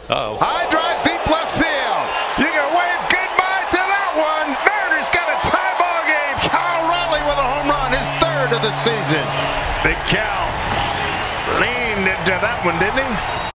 Uh-oh. High drive, deep left field. You can wave goodbye to that one. Mariners got a tie ball game. Kyle Raleigh with a home run, his third of the season. Big Cal leaned into that one, didn't he?